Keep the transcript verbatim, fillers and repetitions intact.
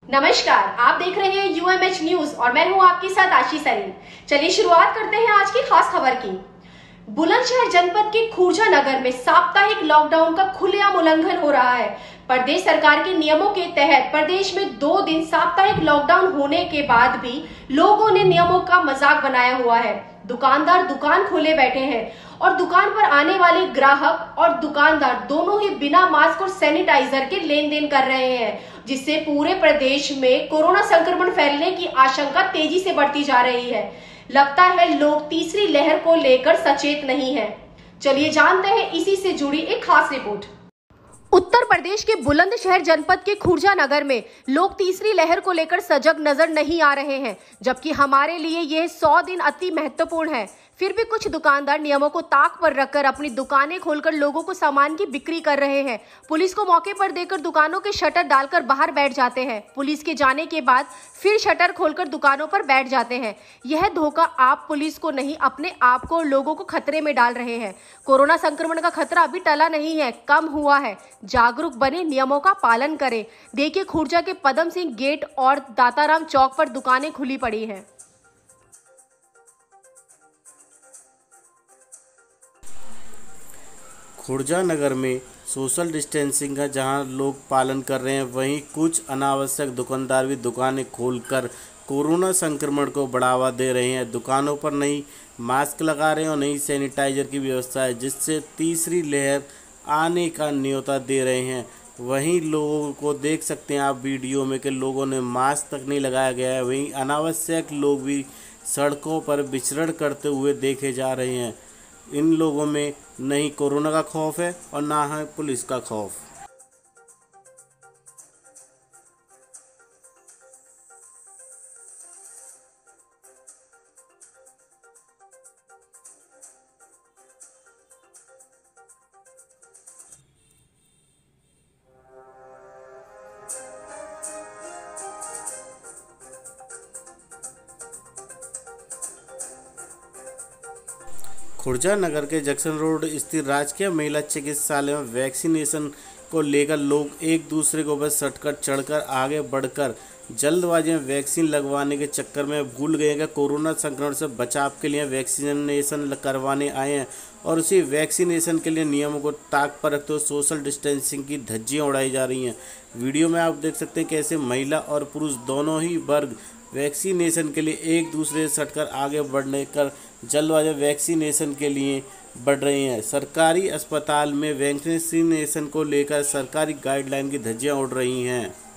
नमस्कार, आप देख रहे हैं यूएमएच न्यूज और मैं हूं आपके साथ आशीष सरीन। चलिए शुरुआत करते हैं आज की खास खबर की। बुलंदशहर जनपद के खुर्जा नगर में साप्ताहिक लॉकडाउन का खुलेआम उल्लंघन हो रहा है। प्रदेश सरकार के नियमों के तहत प्रदेश में दो दिन साप्ताहिक लॉकडाउन होने के बाद भी लोगों ने नियमों का मजाक बनाया हुआ है। दुकानदार दुकान खोले बैठे हैं और दुकान पर आने वाले ग्राहक और दुकानदार दोनों ही बिना मास्क और सैनिटाइजर के लेन देन कर रहे हैं, जिससे पूरे प्रदेश में कोरोना संक्रमण फैलने की आशंका तेजी से बढ़ती जा रही है। लगता है लोग तीसरी लहर को लेकर सचेत नहीं है। चलिए जानते हैं इसी से जुड़ी एक खास रिपोर्ट। उत्तर प्रदेश के बुलंदशहर जनपद के खुर्जा नगर में लोग तीसरी लहर को लेकर सजग नजर नहीं आ रहे हैं, जबकि हमारे लिए यह सौ दिन अति महत्वपूर्ण है। फिर भी कुछ दुकानदार नियमों को ताक पर रखकर अपनी दुकानें खोलकर लोगों को सामान की बिक्री कर रहे हैं। पुलिस को मौके पर देकर दुकानों के शटर डालकर बाहर बैठ जाते हैं। पुलिस के जाने के बाद फिर शटर खोलकर दुकानों पर बैठ जाते हैं। यह धोखा आप पुलिस को नहीं, अपने आप को और लोगों को खतरे में डाल रहे हैं। कोरोना संक्रमण का खतरा अभी टला नहीं है, कम हुआ है। जागरूक बने, नियमों का पालन करें। देखिए, खुर्जा के पदम सिंह गेट और दाताराम चौक पर दुकानें खुली पड़ी हैं। खुर्जा नगर में सोशल डिस्टेंसिंग का जहां लोग पालन कर रहे हैं, वहीं कुछ अनावश्यक दुकानदार भी दुकानें खोलकर कोरोना संक्रमण को बढ़ावा दे रहे हैं। दुकानों पर नहीं मास्क लगा रहे हैं और नहीं सैनिटाइजर की व्यवस्था है, जिससे तीसरी लहर आने का न्योता दे रहे हैं। वहीं लोगों को देख सकते हैं आप वीडियो में कि लोगों ने मास्क तक नहीं लगाया गया है। वहीं अनावश्यक लोग भी सड़कों पर विचरण करते हुए देखे जा रहे हैं। इन लोगों में नहीं कोरोना का खौफ है और ना है पुलिस का खौफ। खुर्जा नगर के जंक्शन रोड स्थित राजकीय महिला चिकित्सालय में वैक्सीनेशन को लेकर लोग एक दूसरे को बस सटकर चढ़कर आगे बढ़कर जल्दबाजी में वैक्सीन लगवाने के चक्कर में भूल गए कि कोरोना संक्रमण से बचाव के लिए वैक्सीनेशन करवाने आए हैं और उसी वैक्सीनेशन के लिए नियमों को ताक पर रखते हुए सोशल डिस्टेंसिंग की धज्जियां उड़ाई जा रही हैं। वीडियो में आप देख सकते हैं कैसे महिला और पुरुष दोनों ही वर्ग वैक्सीनेशन के लिए एक दूसरे से सटकर आगे बढ़ने कर जल्दबाजी वैक्सीनेशन के लिए बढ़ रहे हैं। सरकारी अस्पताल में वैक्सीनेशन को लेकर सरकारी गाइडलाइन की धज्जियां उड़ रही हैं।